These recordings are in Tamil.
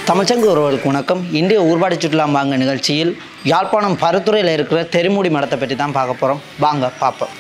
தமிழ்ச்சங்க ஒருவருக்கு வணக்கம். இந்திய ஊர்பாடு சுற்றுலா வாங்க நிகழ்ச்சியில் யாழ்ப்பாணம் பருத்துறையில் இருக்கிற தெருமூடி மடத்தை பற்றி தான் பார்க்க போகிறோம். வாங்க பார்ப்போம்.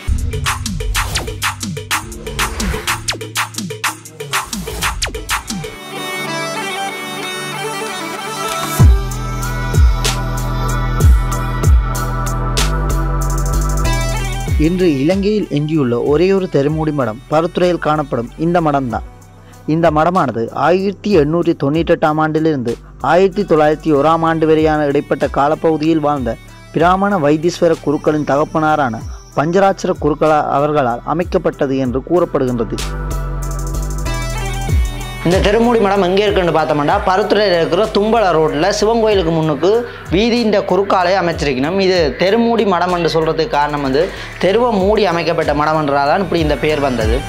இன்று இலங்கையில் எஞ்சியுள்ள ஒரே ஒரு தெருமூடி மடம் பருத்துறையில் காணப்படும் இந்த மடம்தான். இந்த மடமானது 1898ஆம் ஆண்டிலிருந்து 1901ஆம் ஆண்டு வரையான இடைப்பட்ட காலப்பகுதியில் வாழ்ந்த பிராமண வைத்தீஸ்வர குருக்களின் தகப்பனாரான பஞ்சராட்சர குருக்களா அவர்களால் அமைக்கப்பட்டது என்று கூறப்படுகின்றது. இந்த தெருமூடி மடம் எங்கே இருக்குன்னு பார்த்தோம்னா பருத்துறையில் இருக்கிற தும்பல ரோட்டில் சிவன் கோயிலுக்கு முன்னுக்கு வீதி இந்த குறுக்காலே அமைச்சிருக்கணும். இது தெருமூடி மடம் என்று சொல்கிறதுக்கு காரணம் வந்து தெருவை மூடி அமைக்கப்பட்ட மடம் என்றால் தான் இப்படி இந்த பேர் வந்தது.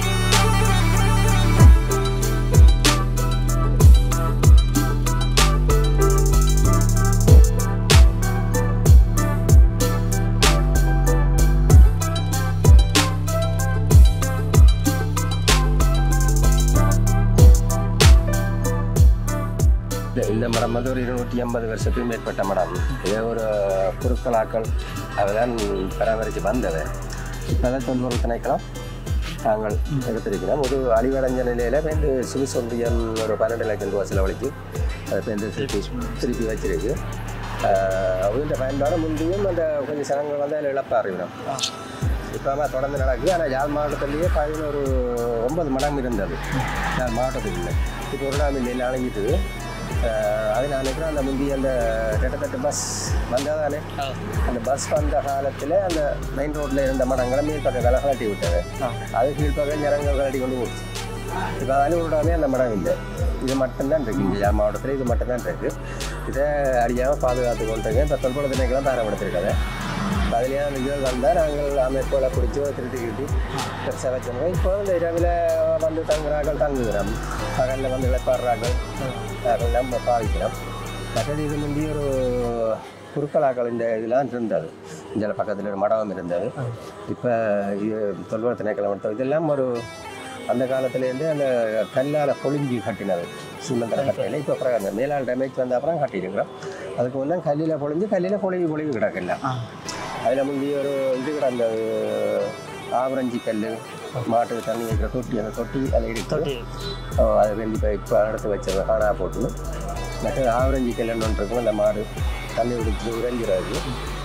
இந்த மடம் வந்து ஒரு 250 வருஷத்துக்கு மேற்பட்ட மடம். இதே ஒரு குருக்களாக்கள் அதெல்லாம் பராமரித்து வந்தது. இப்போ தான் தொல்பொருள் திணைக்களம் நாங்கள் எடுத்திருக்கிறோம். ஒரு அழிவடைஞ்ச நிலையில் வந்து சுவிஸ் ஒன்றியம் ஒரு 12 லட்சம் ரூபா செலவழித்து அதை வந்து திருப்பி வச்சிருக்கு. இந்த பயன்பாடு முந்தையும் அந்த கொஞ்சம் சனங்கள் வந்து அதில் இழப்பாக அறிவிடும். இப்போ தொடர்ந்து நடக்குது. ஆனால் யாழ் மாவட்டத்திலேயே 9 மடம் இருந்தது யாழ் மாவட்டத்தில் இல்லை. இப்போ ஒரு நாள் இல்லை அழங்கிட்டு அது நான் நினைக்கிறேன். அந்த முந்தைய அந்த கிட்டத்தட்ட பஸ் வந்தால் தானே அந்த பஸ் வந்த காலத்தில் அந்த மெயின் ரோட்டில் இருந்த மடங்களை மேற்பக்கம் கலட்டி விட்டது. அது கீழ்ப்பக்கம் ஜனங்கள் கலட்டி கொண்டு போச்சு. இப்போ அதில் ஒரு இடமே அந்த மடம் இல்லை. இது மட்டும்தான் இருக்குது இங்கே யாழ் மாவட்டத்தில். இது மட்டும்தான் இருக்குது. இதை அடியாமல் பாதுகாத்து கொண்டுங்க. இப்போ தொல்பொருள் திணைக்கெல்லாம் தாரப்படுத்திருக்காங்க. அதுலேயே அந்த இது வந்தால் நாங்கள் அமைப்போல பிடிச்சி திருட்டி பெருசாக வச்சுருக்கோம். இப்போ இந்த இரவில் வந்து தங்குறார்கள் தங்குகிறோம். பகலில் வந்து இழப்பாடுறார்கள் அதெல்லாம் பாவிக்கிறோம். மற்றது இது முந்தி ஒரு குறுக்களாக்கள் இந்த இதெல்லாம் இருந்தது. இந்த பக்கத்தில் ஒரு மடமும் இருந்தது. இப்போ இது தொல்பொருள் திணைக்களம் மட்டும் இதெல்லாம் ஒரு அந்த காலத்துலேருந்து அந்த கல்லால் பொழிஞ்சி கட்டினது. சிமெந்தில் கட்டின இப்போ அப்புறம் அந்த மேலால் டேமேஜ் வந்த அப்புறம் கட்டியிருக்கிறோம். அதுக்கு முன்னே கல்லில் பொழிஞ்சு கல்லில் பொழிவு கிடக்கல. அதில் முந்தி ஒரு இது கிடந்தது ஆவரஞ்சி கல், மாட்டுக்கு தண்ணி வைக்கிற தொட்டி, அந்த தொட்டி அதில் இருக்கு. அதை வெந்தி இப்போ எடுத்து வச்சது காணா போட்டுன்னு மற்ற ஆவரஞ்சி கல்லுன்னு ஒன்று இருக்கும். அந்த மாடு தண்ணி குடிச்சு உறைஞ்சிடாது.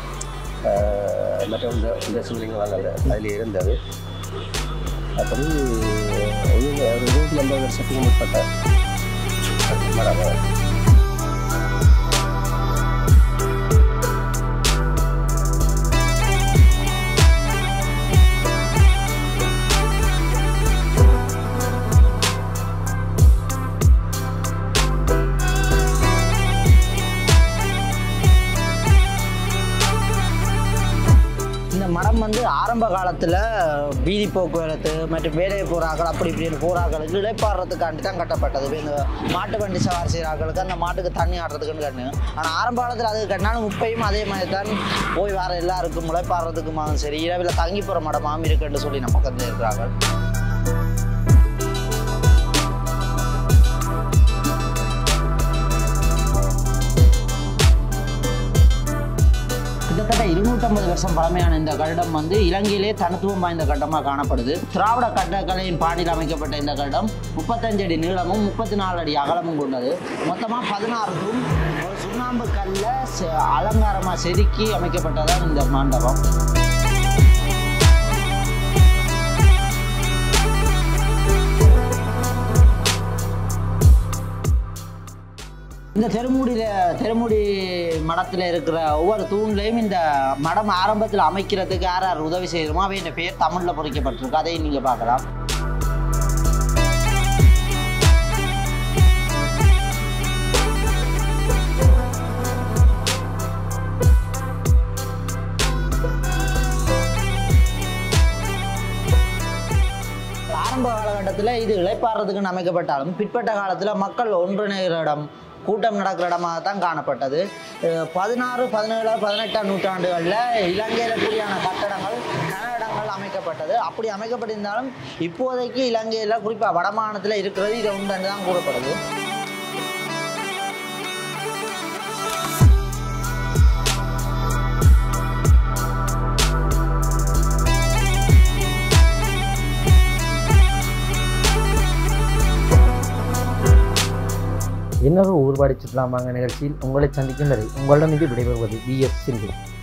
மற்ற இந்த சூழ்நிலை வாங்கல அதில் இருந்தது. அப்படி ஒரு 150 வருஷத்துக்கு முற்பட்ட மடம். மடம் வந்து ஆரம்ப காலத்தில் வீதி போக்குவரத்து மற்றும் வேலையை போகிறாக்கள் அப்படி இப்படின்னு போகிறாக்களுக்கு இழைப்பாடுறதுக்காண்டி தான் கட்டப்பட்டது. இந்த மாட்டு வண்டி சவாரி செய்கிறாக்களுக்கு அந்த மாட்டுக்கு தண்ணி ஆடுறதுக்குன்னு கண்ணு. ஆனால் ஆரம்ப காலத்தில் அது கட்டினாலும் முப்பையும் அதே மாதிரி தான் போய் வர எல்லாருக்கும் முளைப்பாடுறதுக்குமாவும் சரி இரவில் தங்கி போகிற மடமாகவும் இருக்குன்னு சொல்லி நம்ம பக்கத்தில் இருக்கிறாங்க. கிட்டத்தட்ட 250 வருஷம் பழமையான இந்த கட்டடம் வந்து இலங்கையிலே தனித்துவம் வாய்ந்த கட்டமாக காணப்படுது. திராவிட கட்டக்கலையின் பாணியில் அமைக்கப்பட்ட இந்த கட்டடம் 35 அடி நீளமும் 34 அடி அகலமும் கொண்டது. மொத்தமாக 16 தூண் ஒரு சுண்ணாம்பு கல்ல அலங்காரமாக செதுக்கி அமைக்கப்பட்டதான் இந்த மண்டபம். இந்த தெருமூடி மடத்தில் இருக்கிற ஒவ்வொரு தூண்லையும் இந்த மடம் ஆரம்பத்தில் அமைக்கிறதுக்கு யார் யார் உதவி செய்யணுமோ அவை இந்த பேர் தமிழில் பொறிக்கப்பட்டிருக்கு. அதையும் நீங்கள் பார்க்கலாம். ஆரம்ப காலகட்டத்தில் இது இளைப்பாடுறதுக்குன்னு அமைக்கப்பட்டாலும் பிற்பட்ட காலத்தில் மக்கள் ஒன்றிணைகிற இடம் கூட்டம் நடக்கிற இடமாக தான் காணப்பட்டது. 16, 17, 18ஆம் நூற்றாண்டுகளில் இலங்கையில் கூடியான கட்டடங்கள் கனடங்கள் அமைக்கப்பட்டது. அப்படி அமைக்கப்பட்டிருந்தாலும் இப்போதைக்கு இலங்கையில் குறிப்பாக வடமாநிலத்தில் இருக்கிறது இதை உண்டு தான் கூறப்படுது. இன்னொரு ஊர்வாடி சுற்றுலாமாக நிகழ்ச்சியில் உங்களை சந்திக்கும் வரை உங்களிடம் இது விடைபெறுவது BS சிந்து.